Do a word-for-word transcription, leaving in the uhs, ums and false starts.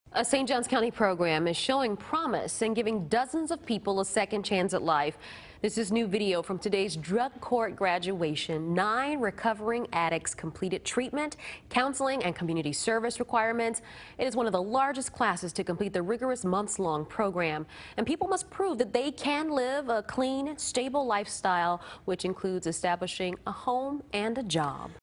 A Saint Johns County program is showing promise and giving dozens of people a second chance at life. This is new video from today's drug court graduation. Nine recovering addicts completed treatment, counseling, and community service requirements. It is one of the largest classes to complete the rigorous months-long program. And people must prove that they can live a clean, stable lifestyle, which includes establishing a home and a job.